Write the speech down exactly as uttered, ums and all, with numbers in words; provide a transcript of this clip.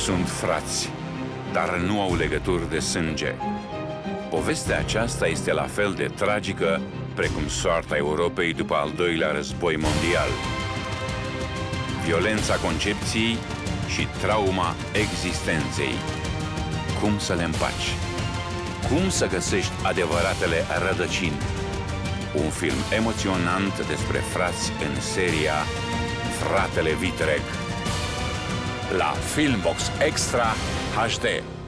Sunt frați, dar nu au legături de sânge. Povestea aceasta este la fel de tragică precum soarta Europei după al doilea război mondial. Violența concepției și trauma existenței. Cum să le împaci? Cum să găsești adevăratele rădăcini? Un film emoționant despre frați în seria Fratele Vitreg. La Filmbox Extra H D.